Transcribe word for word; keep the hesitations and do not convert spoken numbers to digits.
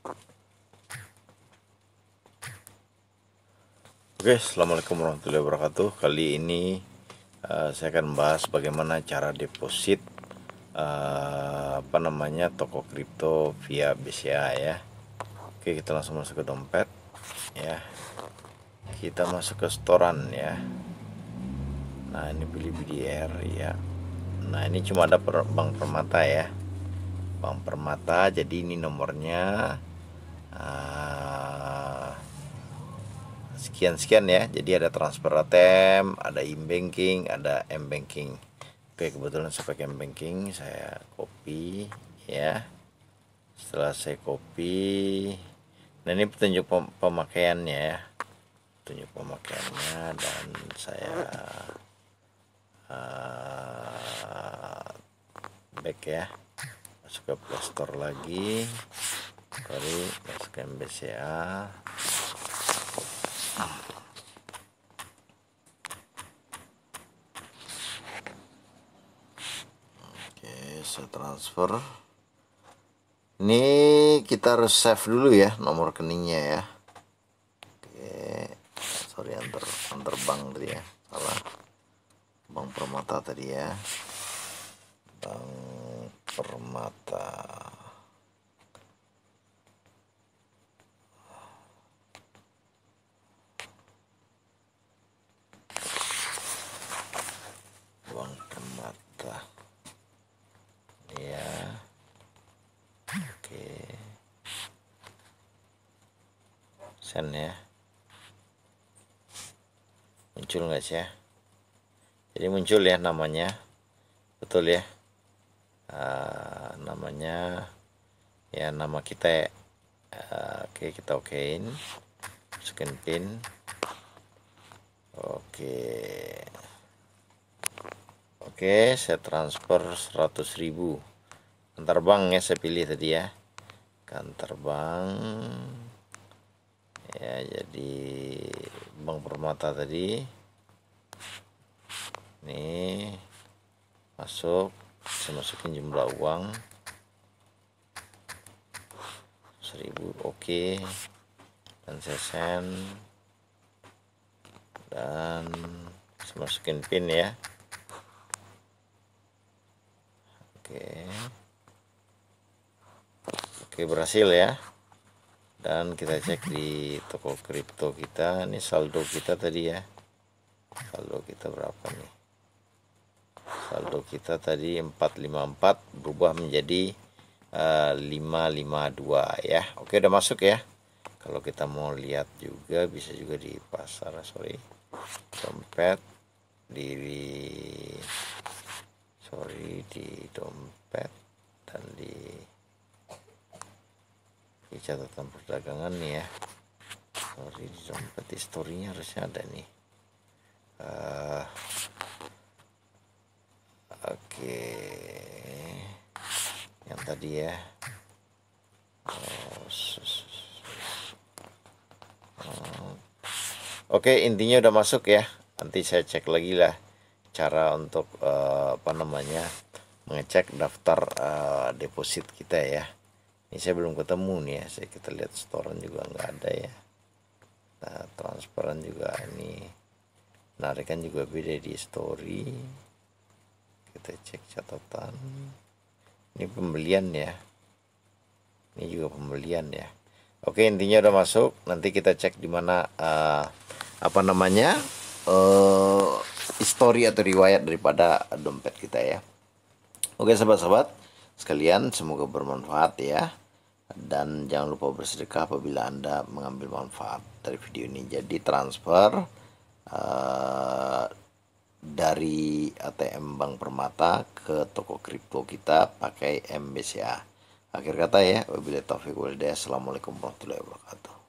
Oke, assalamualaikum warahmatullahi wabarakatuh. Kali ini uh, saya akan membahas bagaimana cara deposit uh, apa namanya toko kripto via B C A ya. Oke, kita langsung masuk ke dompet ya. Kita masuk ke storan ya. Nah, ini pilih B D R ya. Nah, ini cuma ada per, Bank Permata ya. Bank Permata, jadi ini nomornya uh, sekian-sekian ya. Jadi ada transfer A T M, ada e-banking, ada m-banking. Oke, kebetulan saya pakai m-banking, saya copy ya. Setelah saya copy, nah ini petunjuk pemakaiannya ya. Petunjuk pemakaiannya, dan saya uh, back ya. Masuk ke Play Store lagi. Sorry, masukkan B C A. Oke, saya transfer. Ini kita harus save dulu ya nomor rekeningnya ya. Oke, sorry antar antar bank tadi ya, salah. Bank Permata tadi ya. Bank Permata. Bank Permata. Ya. Oke. Send ya. Muncul nggak sih ya? Jadi muncul ya namanya. Betul ya. Uh, namanya ya nama kita ya. Uh, oke, kita okein. Masukin pin. Oke. Oke, saya transfer seratus ribu. Antar bank ya, saya pilih tadi ya. Antar bank. Ya, jadi Bank Permata tadi. Nih. Masuk. Saya masukin jumlah uang. seribu, oke. Dan saya send. Dan saya masukin pin ya. Oke. Oke, berhasil ya. Dan kita cek di toko kripto kita. Ini saldo kita tadi ya. Saldo kita berapa nih? Saldo kita tadi empat ratus lima puluh empat, berubah menjadi uh, lima ratus lima puluh dua ya. Oke, udah masuk ya. Kalau kita mau lihat juga bisa juga di pasar, sorry. Dompet di sorry di dompet dan di di catatan perdagangan nih ya. Sorry, di dompet historinya harusnya ada nih. Uh, Oke, okay. Yang tadi ya. Oh, oh. Oke, okay, intinya udah masuk ya. Nanti saya cek lagi lah cara untuk uh, apa namanya mengecek daftar uh, deposit kita ya. Ini saya belum ketemu nih ya. Saya kita lihat storan juga nggak ada ya. Nah, transferan juga ini, penarikan juga beda di story. Kita cek catatan. Ini pembelian ya. Ini juga pembelian ya. Oke, intinya udah masuk. Nanti kita cek di mana uh, apa namanya uh, histori atau riwayat daripada dompet kita ya. Oke, sahabat-sahabat sekalian, semoga bermanfaat ya. Dan jangan lupa bersedekah apabila Anda mengambil manfaat dari video ini. Jadi transfer uh, dari A T M Bank Permata ke toko kripto kita pakai M B C A. Akhir kata ya, wabillahi taufiq wal hidayah. Assalamualaikum warahmatullahi wabarakatuh.